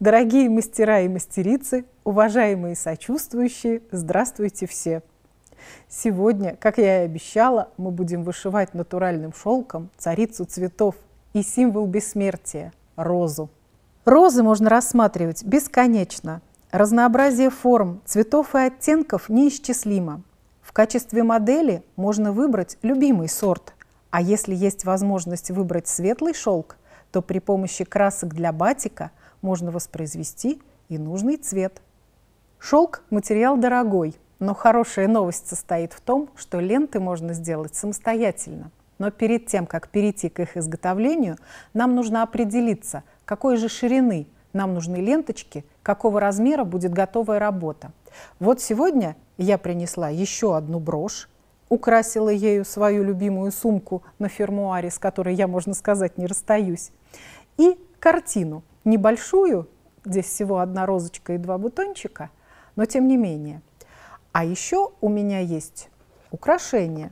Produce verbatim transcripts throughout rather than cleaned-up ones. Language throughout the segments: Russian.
Дорогие мастера и мастерицы, уважаемые сочувствующие, здравствуйте все! Сегодня, как я и обещала, мы будем вышивать натуральным шелком царицу цветов и символ бессмертия – розу. Розы можно рассматривать бесконечно. Разнообразие форм, цветов и оттенков неисчислимо. В качестве модели можно выбрать любимый сорт. А если есть возможность выбрать светлый шелк, то при помощи красок для батика можно воспроизвести и нужный цвет. Шелк – материал дорогой, но хорошая новость состоит в том, что ленты можно сделать самостоятельно. Но перед тем, как перейти к их изготовлению, нам нужно определиться, какой же ширины нам нужны ленточки, какого размера будет готовая работа. Вот сегодня я принесла еще одну брошь, украсила ею свою любимую сумку на фермуаре, с которой я, можно сказать, не расстаюсь, и картину, небольшую, здесь всего одна розочка и два бутончика, но тем не менее. А еще у меня есть украшение.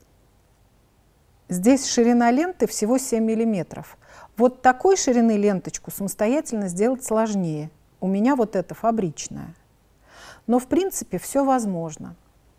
Здесь ширина ленты всего семь миллиметров. Вот такой ширины ленточку самостоятельно сделать сложнее. У меня вот эта фабричная. Но в принципе все возможно.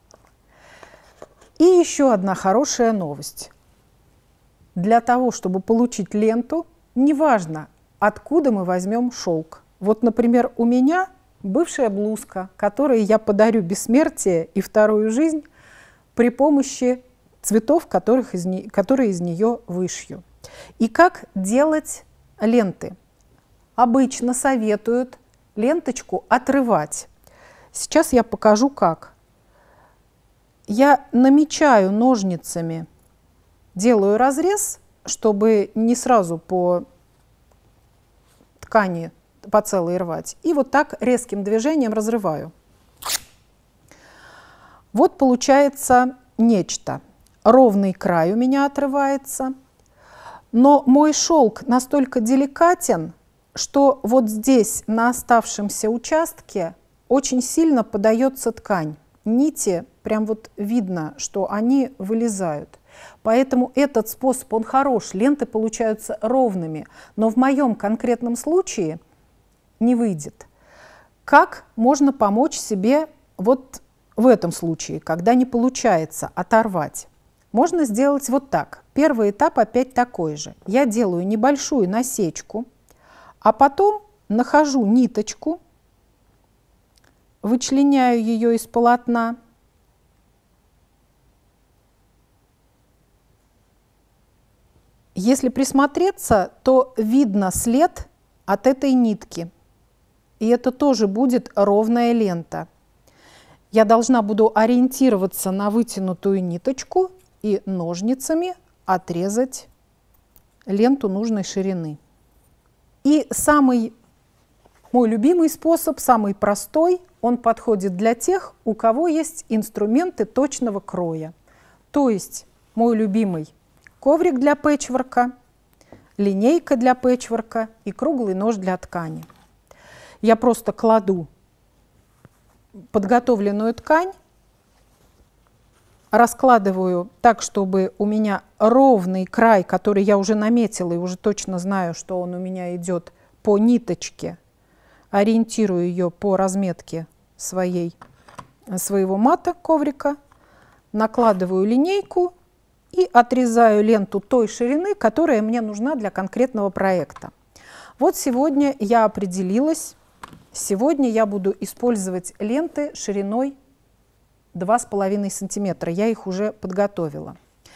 И еще одна хорошая новость. Для того, чтобы получить ленту, неважно, откуда мы возьмем шелк. Вот, например, у меня бывшая блузка, которой я подарю бессмертие и вторую жизнь при помощи цветов, которых из не, которые из нее вышью. И как делать ленты? Обычно советуют ленточку отрывать. Сейчас я покажу, как. Я намечаю ножницами, делаю разрез, чтобы не сразу по ткани по целой рвать. И вот так резким движением разрываю. Вот получается нечто. Ровный край у меня отрывается. Но мой шелк настолько деликатен, что вот здесь, на оставшемся участке, очень сильно подается ткань. Нити, прям вот видно, что они вылезают. Поэтому этот способ, он хорош, ленты получаются ровными. Но в моем конкретном случае не выйдет. Как можно помочь себе вот в этом случае, когда не получается оторвать? Можно сделать вот так. Первый этап опять такой же. Я делаю небольшую насечку, а потом нахожу ниточку, вычленяю ее из полотна. Если присмотреться, то видно след от этой нитки. И это тоже будет ровная лента. Я должна буду ориентироваться на вытянутую ниточку и ножницами отрезать ленту нужной ширины. И самый мой любимый способ, самый простой, он подходит для тех, у кого есть инструменты точного кроя. То есть мой любимый коврик для пэтчворка, линейка для пэтчворка и круглый нож для ткани. Я просто кладу подготовленную ткань, раскладываю так, чтобы у меня ровный край, который я уже наметила и уже точно знаю, что он у меня идет по ниточке, ориентирую ее по разметке своей, своего мата коврика, накладываю линейку и отрезаю ленту той ширины, которая мне нужна для конкретного проекта. Вот сегодня я определилась. Сегодня я буду использовать ленты шириной два с половиной сантиметра. Я их уже подготовила.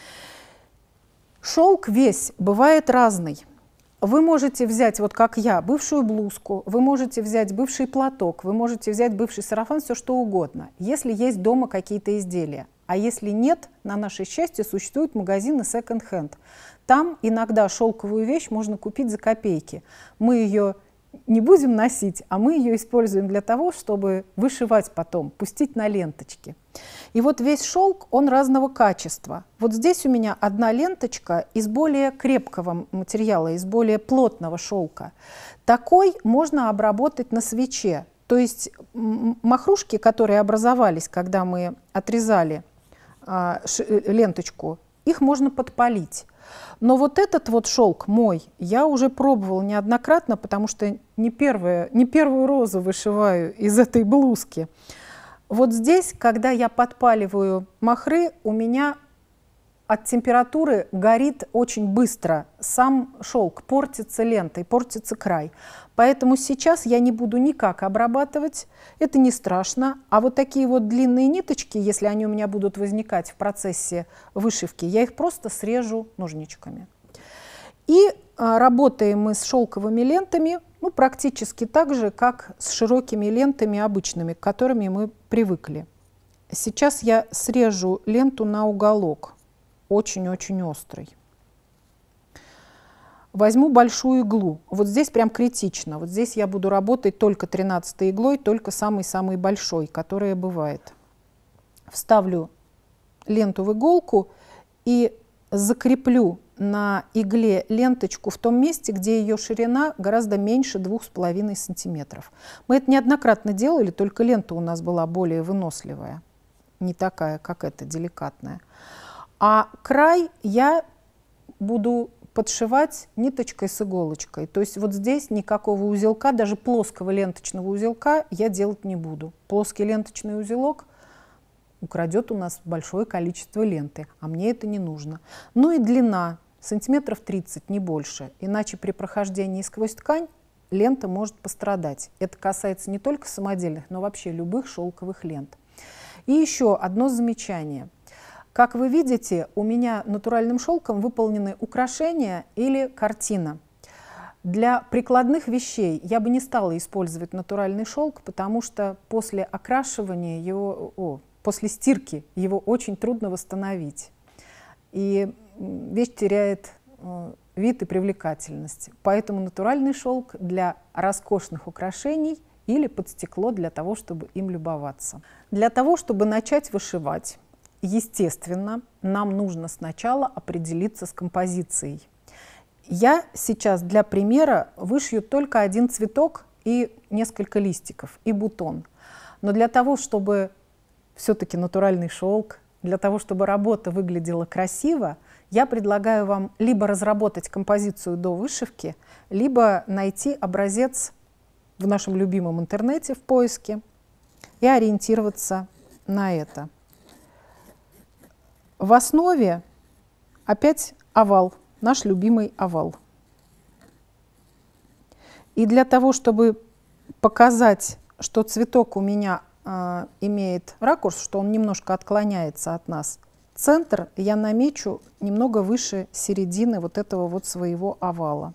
Шелк весь бывает разный. Вы можете взять, вот как я, бывшую блузку, вы можете взять бывший платок, вы можете взять бывший сарафан, все что угодно, если есть дома какие-то изделия. А если нет, на наше счастье существуют магазины секонд-хенд. Там иногда шелковую вещь можно купить за копейки. Мы ее не будем носить, а мы ее используем для того, чтобы вышивать потом, пустить на ленточки. И вот весь шелк, он разного качества. Вот здесь у меня одна ленточка из более крепкого материала, из более плотного шелка. Такой можно обработать на свече. То есть махрушки, которые образовались, когда мы отрезали а, ш, ленточку их можно подпалить. Но вот этот вот шелк мой я уже пробовала неоднократно, потому что не, первое, не первую розу вышиваю из этой блузки. Вот здесь, когда я подпаливаю махры, у меня от температуры горит очень быстро. Сам шелк портится лентой, портится край. Поэтому сейчас я не буду никак обрабатывать, это не страшно. А вот такие вот длинные ниточки, если они у меня будут возникать в процессе вышивки, я их просто срежу ножничками. И а, работаем мы с шелковыми лентами ну, практически так же, как с широкими лентами обычными, к которыми мы привыкли. Сейчас я срежу ленту на уголок, очень-очень острый. Возьму большую иглу. Вот здесь прям критично. Вот здесь я буду работать только тринадцатой иглой, только самой-самой большой, которая бывает. Вставлю ленту в иголку и закреплю на игле ленточку в том месте, где ее ширина гораздо меньше двух с половиной сантиметров. Мы это неоднократно делали, только лента у нас была более выносливая, не такая, как эта, деликатная. А край я буду подшивать ниточкой с иголочкой. То есть вот здесь никакого узелка, даже плоского ленточного узелка я делать не буду. Плоский ленточный узелок украдет у нас большое количество ленты, а мне это не нужно. Ну и длина сантиметров тридцать, не больше. Иначе при прохождении сквозь ткань лента может пострадать. Это касается не только самодельных, но вообще любых шелковых лент. И еще одно замечание. Как вы видите, у меня натуральным шелком выполнены украшения или картина. Для прикладных вещей я бы не стала использовать натуральный шелк, потому что после окрашивания его, о, после стирки его очень трудно восстановить. И вещь теряет э, вид и привлекательность. Поэтому натуральный шелк для роскошных украшений или под стекло для того, чтобы им любоваться. Для того, чтобы начать вышивать, естественно, нам нужно сначала определиться с композицией. Я сейчас для примера вышью только один цветок и несколько листиков, и бутон. Но для того, чтобы все-таки натуральный шелк, для того, чтобы работа выглядела красиво, я предлагаю вам либо разработать композицию до вышивки, либо найти образец в нашем любимом интернете в поиске и ориентироваться на это. В основе опять овал, наш любимый овал. И для того, чтобы показать, что цветок у меня э, имеет ракурс, что он немножко отклоняется от нас, центр я намечу немного выше середины вот этого вот своего овала.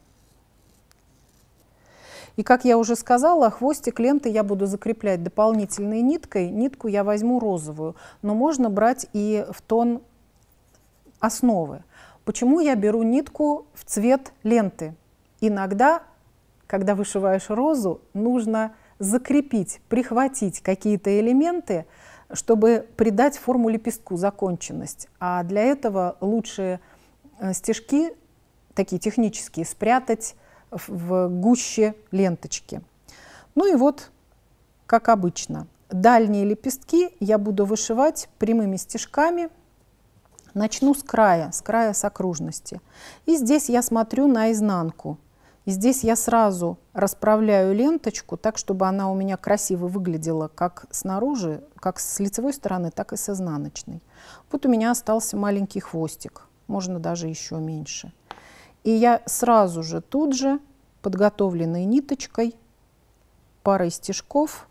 И, как я уже сказала, хвостик ленты я буду закреплять дополнительной ниткой. Нитку я возьму розовую, но можно брать и в тон основы. Почему я беру нитку в цвет ленты? Иногда, когда вышиваешь розу, нужно закрепить, прихватить какие-то элементы, чтобы придать форму лепестку, законченность. А для этого лучше стежки, такие технические, спрятать в гуще ленточки. Ну и вот, как обычно, дальние лепестки я буду вышивать прямыми стежками. Начну с края, с края с окружности. И здесь я смотрю на изнанку. И здесь я сразу расправляю ленточку так, чтобы она у меня красиво выглядела как снаружи, как с лицевой стороны, так и с изнаночной. Вот у меня остался маленький хвостик, можно даже еще меньше. И я сразу же тут же подготовленной ниточкой, парой стежков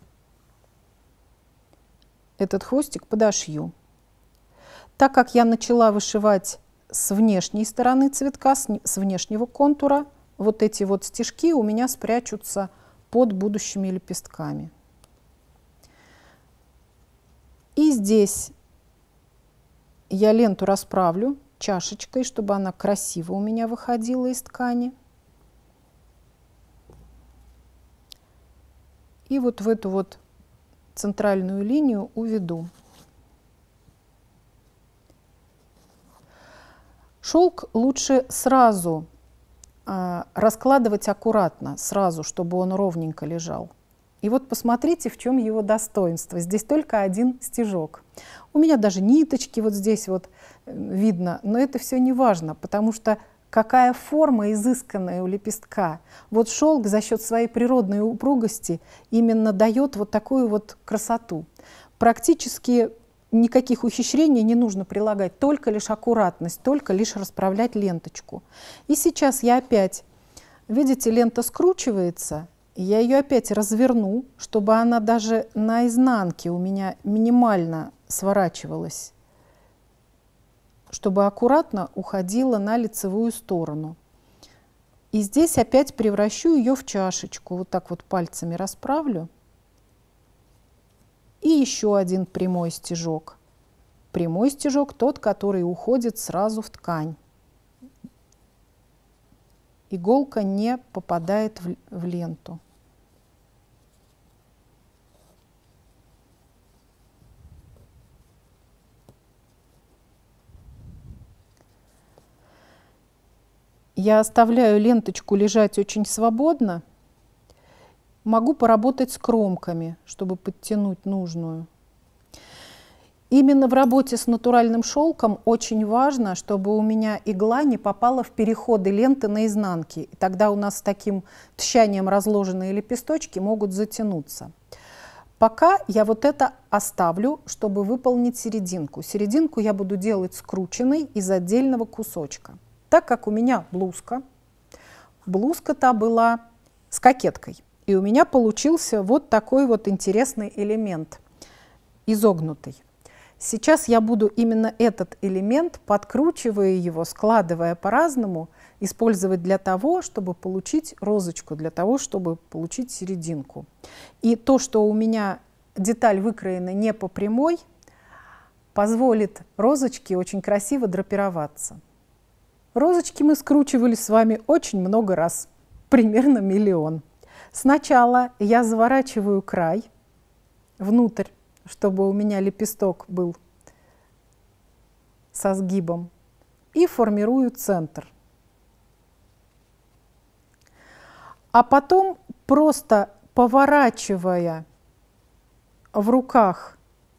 этот хвостик подошью. Так как я начала вышивать с внешней стороны цветка, с внешнего контура, вот эти вот стежки у меня спрячутся под будущими лепестками. И здесь я ленту расправлю чашечкой, чтобы она красиво у меня выходила из ткани. И вот в эту вот центральную линию уведу. Шелк лучше сразу э, раскладывать аккуратно, сразу, чтобы он ровненько лежал. И вот посмотрите, в чем его достоинство. Здесь только один стежок. У меня даже ниточки вот здесь вот видно, но это все не важно, потому что какая форма изысканная у лепестка. Вот шелк за счет своей природной упругости именно дает вот такую вот красоту. Практически никаких ухищрений не нужно прилагать, только лишь аккуратность, только лишь расправлять ленточку. И сейчас я опять, видите, лента скручивается, и я ее опять разверну, чтобы она даже на изнанке у меня минимально сворачивалась, чтобы аккуратно уходила на лицевую сторону. И здесь опять превращу ее в чашечку. Вот так вот пальцами расправлю. И еще один прямой стежок. Прямой стежок тот, который уходит сразу в ткань. Иголка не попадает в, в ленту. Я оставляю ленточку лежать очень свободно. Могу поработать с кромками, чтобы подтянуть нужную. Именно в работе с натуральным шелком очень важно, чтобы у меня игла не попала в переходы ленты на изнанке. И тогда у нас с таким тщанием разложенные лепесточки могут затянуться. Пока я вот это оставлю, чтобы выполнить серединку. Серединку я буду делать скрученной из отдельного кусочка. Так как у меня блузка, блузка-то была с кокеткой. И у меня получился вот такой вот интересный элемент, изогнутый. Сейчас я буду именно этот элемент, подкручивая его, складывая по-разному, использовать для того, чтобы получить розочку, для того, чтобы получить серединку. И то, что у меня деталь выкроена не по прямой, позволит розочке очень красиво драпироваться. Розочки мы скручивали с вами очень много раз, примерно миллион. Сначала я заворачиваю край внутрь, чтобы у меня лепесток был со сгибом, и формирую центр. А потом, просто поворачивая в руках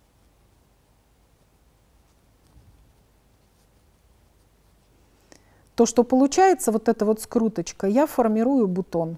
то, что получается, вот эта вот скруточка, я формирую бутон.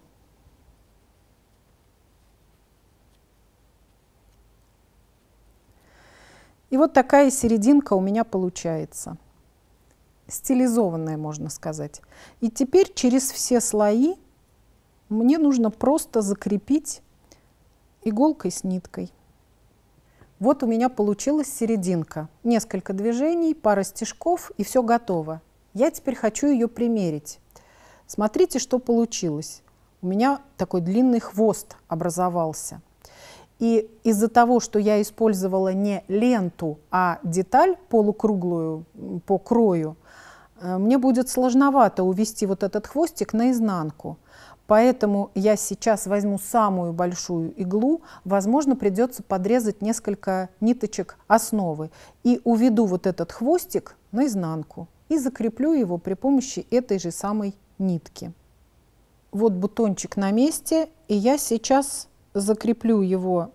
И вот такая серединка у меня получается. Стилизованная, можно сказать. И теперь через все слои мне нужно просто закрепить иголкой с ниткой. Вот у меня получилась серединка. Несколько движений, пара стежков, и все готово. Я теперь хочу ее примерить. Смотрите, что получилось. У меня такой длинный хвост образовался. И из-за того, что я использовала не ленту, а деталь полукруглую по крою, мне будет сложновато увести вот этот хвостик наизнанку. Поэтому я сейчас возьму самую большую иглу, возможно, придется подрезать несколько ниточек основы, и уведу вот этот хвостик наизнанку и закреплю его при помощи этой же самой нитки. Вот бутончик на месте, и я сейчас закреплю его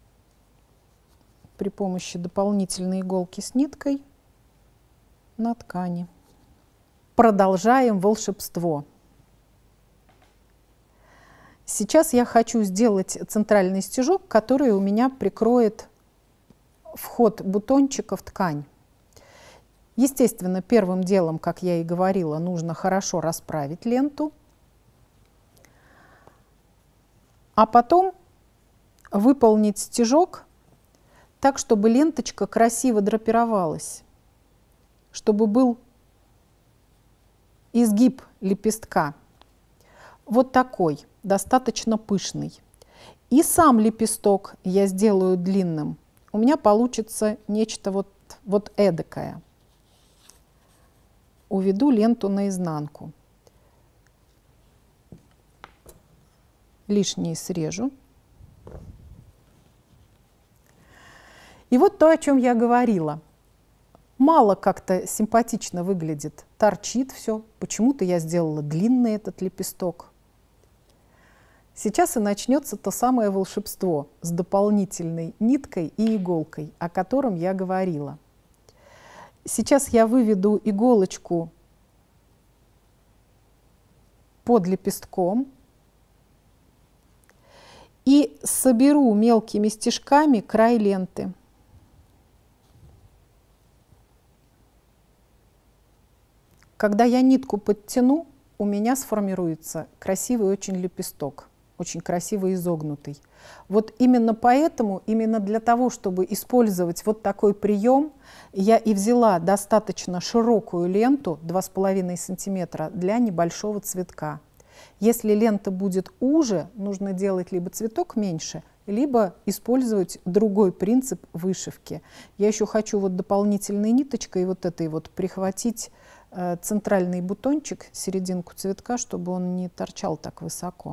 при помощи дополнительной иголки с ниткой на ткани. Продолжаем волшебство. Сейчас я хочу сделать центральный стежок, который у меня прикроет вход бутончика в ткань. Естественно, первым делом, как я и говорила, нужно хорошо расправить ленту, а потом выполнить стежок так, чтобы ленточка красиво драпировалась, чтобы был изгиб лепестка. Вот такой, достаточно пышный. И сам лепесток я сделаю длинным. У меня получится нечто вот, вот эдакое. Уведу ленту наизнанку. Лишнее срежу. И вот то, о чем я говорила. Мало как-то симпатично выглядит. Торчит все. Почему-то я сделала длинный этот лепесток. Сейчас и начнется то самое волшебство с дополнительной ниткой и иголкой, о котором я говорила. Сейчас я выведу иголочку под лепестком и соберу мелкими стежками край ленты. Когда я нитку подтяну, у меня сформируется красивый очень лепесток, очень красиво изогнутый. Вот именно поэтому, именно для того, чтобы использовать вот такой прием, я и взяла достаточно широкую ленту, два с половиной сантиметра, для небольшого цветка. Если лента будет уже, нужно делать либо цветок меньше, либо использовать другой принцип вышивки. Я еще хочу вот дополнительной ниточкой вот этой вот прихватить э, центральный бутончик, серединку цветка, чтобы он не торчал так высоко.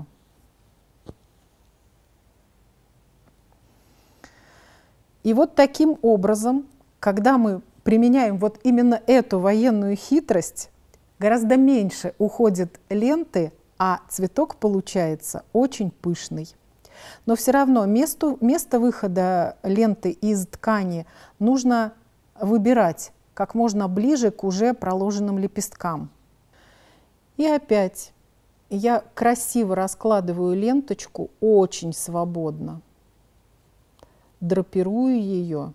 И вот таким образом, когда мы применяем вот именно эту военную хитрость, гораздо меньше уходит ленты, а цветок получается очень пышный. Но все равно место, место выхода ленты из ткани нужно выбирать как можно ближе к уже проложенным лепесткам. И опять я красиво раскладываю ленточку очень свободно, драпирую ее.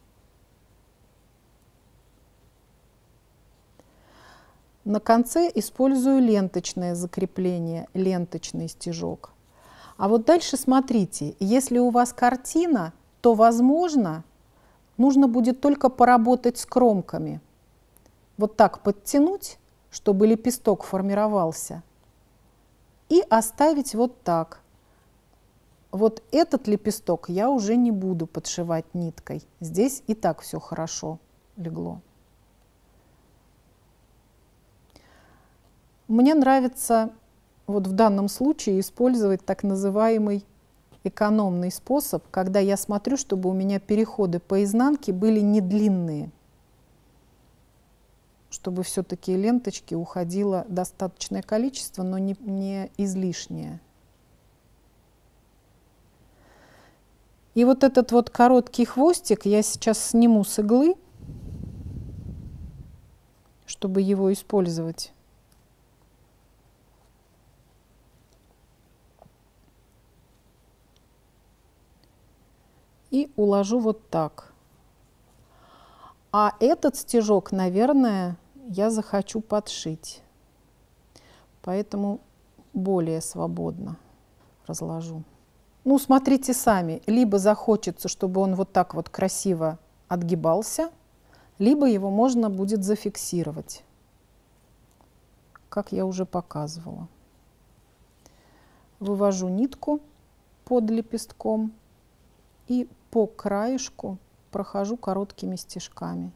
На конце использую ленточное закрепление, ленточный стежок. А вот дальше смотрите, если у вас картина, то, возможно, нужно будет только поработать с кромками. Вот так подтянуть, чтобы лепесток формировался, и оставить вот так. Вот этот лепесток я уже не буду подшивать ниткой. Здесь и так все хорошо легло. Мне нравится вот в данном случае использовать так называемый экономный способ, когда я смотрю, чтобы у меня переходы по изнанке были не длинные, чтобы все-таки ленточки уходило достаточное количество, но не, не излишнее. И вот этот вот короткий хвостик я сейчас сниму с иглы, чтобы его использовать. И уложу вот так. А этот стежок, наверное, я захочу подшить. Поэтому более свободно разложу. Ну, смотрите сами. Либо захочется, чтобы он вот так вот красиво отгибался, либо его можно будет зафиксировать, как я уже показывала. Вывожу нитку под лепестком и по краешку прохожу короткими стежками.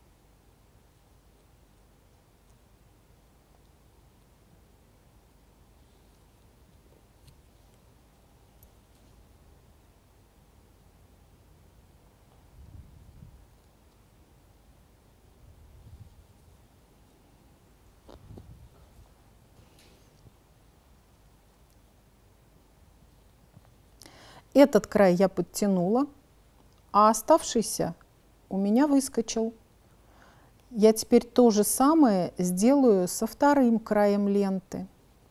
Этот край я подтянула, а оставшийся у меня выскочил. Я теперь то же самое сделаю со вторым краем ленты.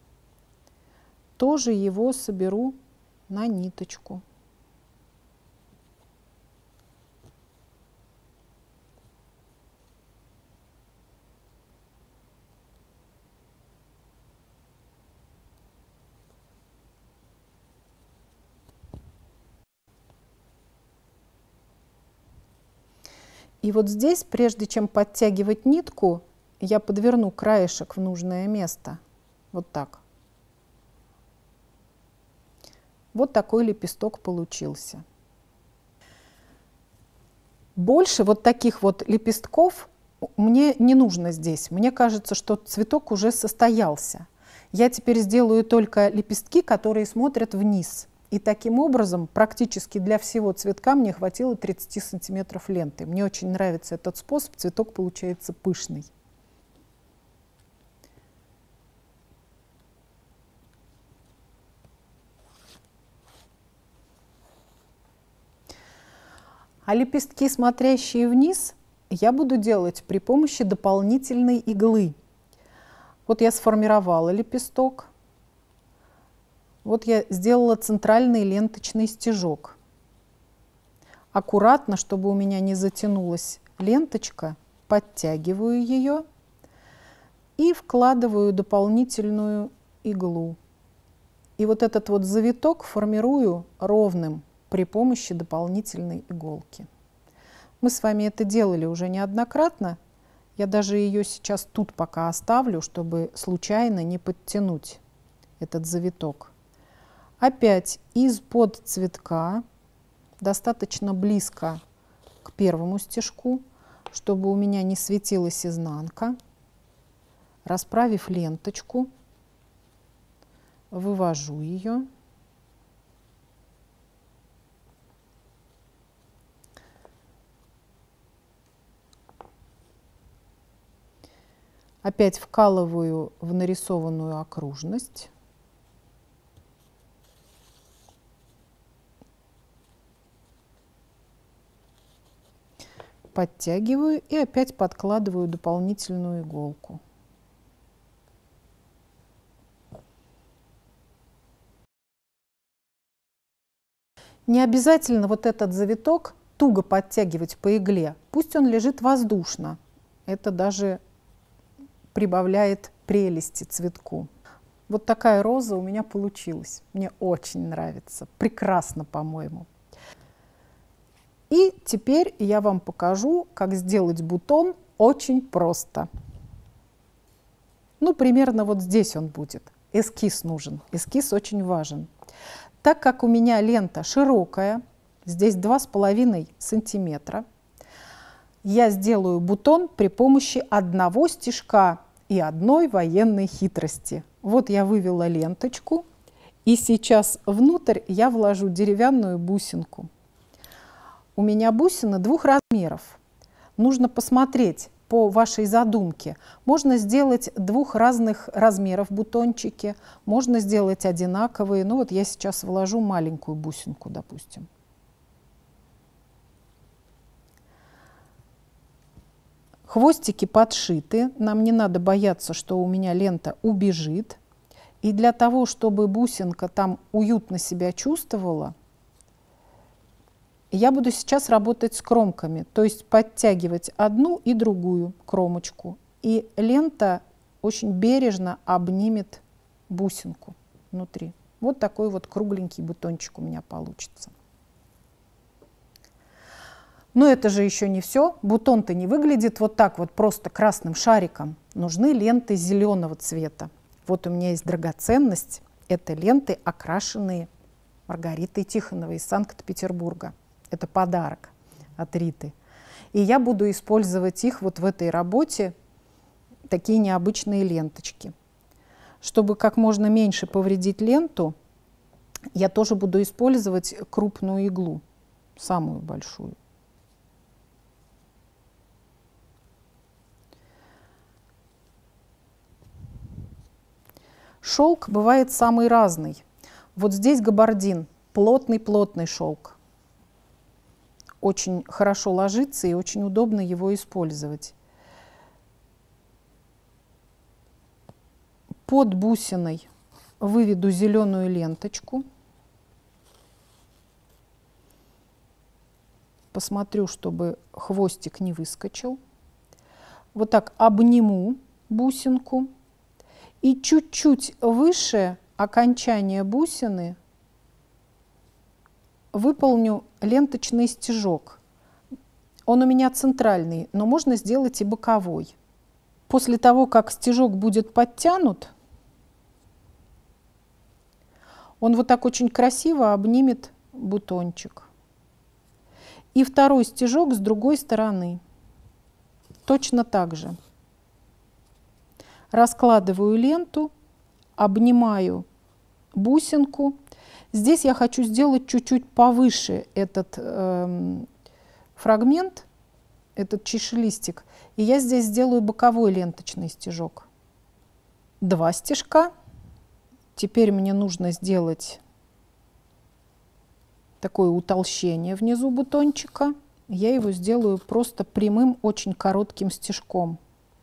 Тоже его соберу на ниточку. И вот здесь, прежде чем подтягивать нитку, я подверну краешек в нужное место. Вот так. Вот такой лепесток получился. Больше вот таких вот лепестков мне не нужно здесь. Мне кажется, что цветок уже состоялся. Я теперь сделаю только лепестки, которые смотрят вниз. И таким образом практически для всего цветка мне хватило тридцати сантиметров ленты. Мне очень нравится этот способ, цветок получается пышный. А лепестки, смотрящие вниз, я буду делать при помощи дополнительной иглы. Вот я сформировала лепесток. Вот я сделала центральный ленточный стежок. Аккуратно, чтобы у меня не затянулась ленточка, подтягиваю ее и вкладываю дополнительную иглу. И вот этот вот завиток формирую ровным при помощи дополнительной иголки. Мы с вами это делали уже неоднократно. Я даже ее сейчас тут пока оставлю, чтобы случайно не подтянуть этот завиток. Опять из-под цветка, достаточно близко к первому стежку, чтобы у меня не светилась изнанка, расправив ленточку, вывожу ее. Опять вкалываю в нарисованную окружность. Подтягиваю и опять подкладываю дополнительную иголку. Не обязательно вот этот завиток туго подтягивать по игле. Пусть он лежит воздушно. Это даже прибавляет прелести цветку. Вот такая роза у меня получилась. Мне очень нравится. Прекрасно, по-моему. И теперь я вам покажу, как сделать бутон очень просто. Ну, примерно вот здесь он будет. Эскиз нужен. Эскиз очень важен. Так как у меня лента широкая, здесь два с половиной сантиметра, я сделаю бутон при помощи одного стежка и одной военной хитрости. Вот я вывела ленточку, и сейчас внутрь я вложу деревянную бусинку. У меня бусины двух размеров. Нужно посмотреть по вашей задумке. Можно сделать двух разных размеров бутончики, можно сделать одинаковые. Ну вот я сейчас вложу маленькую бусинку, допустим. Хвостики подшиты, нам не надо бояться, что у меня лента убежит. И для того, чтобы бусинка там уютно себя чувствовала, я буду сейчас работать с кромками, то есть подтягивать одну и другую кромочку. И лента очень бережно обнимет бусинку внутри. Вот такой вот кругленький бутончик у меня получится. Но это же еще не все. Бутон-то не выглядит вот так вот просто красным шариком. Нужны ленты зеленого цвета. Вот у меня есть драгоценность. Это ленты, окрашенные Маргаритой Тихоновой из Санкт-Петербурга. Это подарок от Риты. И я буду использовать их вот в этой работе, такие необычные ленточки. Чтобы как можно меньше повредить ленту, я тоже буду использовать крупную иглу, самую большую. Шелк бывает самый разный. Вот здесь габардин, плотный-плотный шелк. Очень хорошо ложится и очень удобно его использовать. Под бусиной выведу зеленую ленточку. Посмотрю, чтобы хвостик не выскочил. Вот так обниму бусинку. И чуть-чуть выше окончания бусины выполню ленточный стежок. Он у меня центральный, но можно сделать и боковой. После того, как стежок будет подтянут, он вот так очень красиво обнимет бутончик. И второй стежок с другой стороны. Точно так же. Раскладываю ленту, обнимаю бусинку. Здесь я хочу сделать чуть-чуть повыше этот э, фрагмент, этот чашелистик. И я здесь сделаю боковой ленточный стежок. Два стежка. Теперь мне нужно сделать такое утолщение внизу бутончика. я его сделаю просто прямым, очень коротким стежком.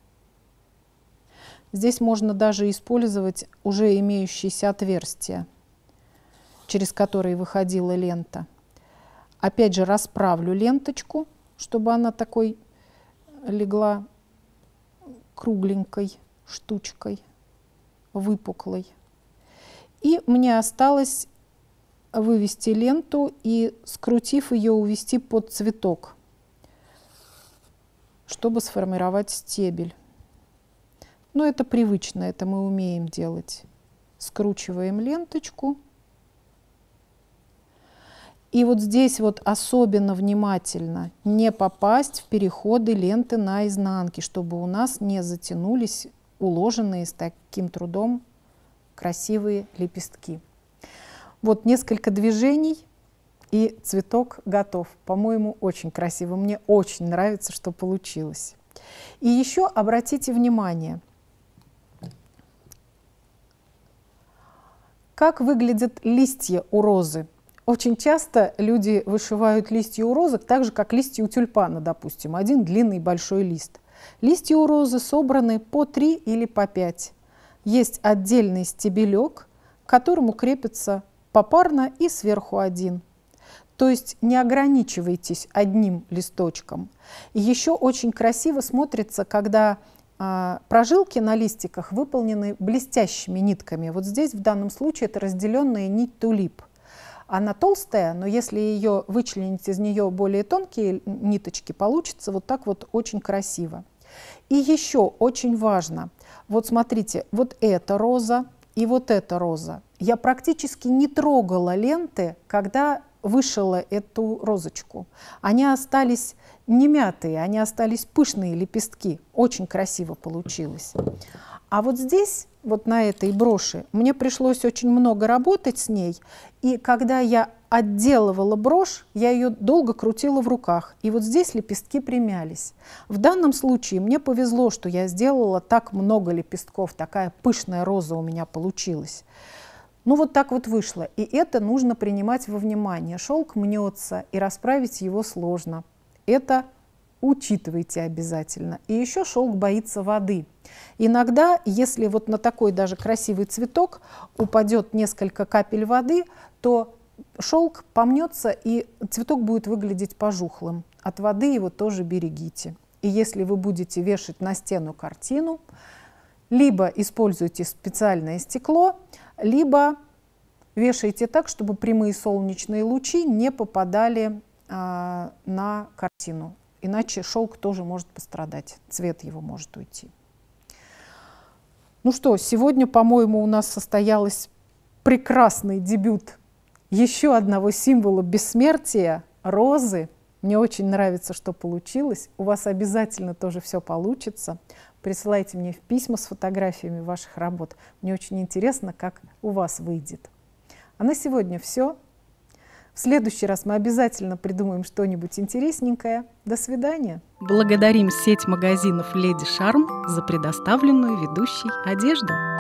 Здесь можно даже использовать уже имеющиеся отверстия, через которые выходила лента. Опять же расправлю ленточку, чтобы она такой легла кругленькой штучкой, выпуклой. И мне осталось вывести ленту и, скрутив ее, увести под цветок, чтобы сформировать стебель. Но это привычно, это мы умеем делать. Скручиваем ленточку. И вот здесь вот особенно внимательно не попасть в переходы ленты на изнанке, чтобы у нас не затянулись уложенные с таким трудом красивые лепестки. Вот несколько движений, и цветок готов. По-моему, очень красиво. Мне очень нравится, что получилось. И еще обратите внимание, как выглядят листья у розы. Очень часто люди вышивают листья у розок так же, как листья у тюльпана, допустим. Один длинный большой лист. Листья у розы собраны по три или по пять. Есть отдельный стебелек, к которому крепится попарно и сверху один. То есть не ограничивайтесь одним листочком. И еще очень красиво смотрится, когда а, прожилки на листиках выполнены блестящими нитками. Вот здесь в данном случае это разделенная нить тулип. Она толстая, но если ее вычленить из нее более тонкие ниточки, получится вот так вот очень красиво. И еще очень важно, вот смотрите, вот эта роза и вот эта роза. Я практически не трогала ленты, когда вышила эту розочку. Они остались не мятые, они остались пышные лепестки. Очень красиво получилось. А вот здесь, вот на этой броши, мне пришлось очень много работать с ней. И когда я отделывала брошь, я ее долго крутила в руках. И вот здесь лепестки примялись. В данном случае мне повезло, что я сделала так много лепестков. Такая пышная роза у меня получилась. Ну вот так вот вышло. И это нужно принимать во внимание. Шелк мнется, и расправить его сложно. Это учитывайте обязательно. И еще шелк боится воды. Иногда, если вот на такой даже красивый цветок упадет несколько капель воды, то шелк помнется, и цветок будет выглядеть пожухлым. От воды его тоже берегите. И если вы будете вешать на стену картину, либо используйте специальное стекло, либо вешайте так, чтобы прямые солнечные лучи не попадали а, на картину. Иначе шелк тоже может пострадать, цвет его может уйти. Ну что, сегодня, по-моему, у нас состоялся прекрасный дебют еще одного символа бессмертия – розы. Мне очень нравится, что получилось. У вас обязательно тоже все получится. Присылайте мне письма с фотографиями ваших работ. Мне очень интересно, как у вас выйдет. А на сегодня все. В следующий раз мы обязательно придумаем что-нибудь интересненькое. До свидания. Благодарим сеть магазинов «Леди Шарм» за предоставленную ведущей одежду.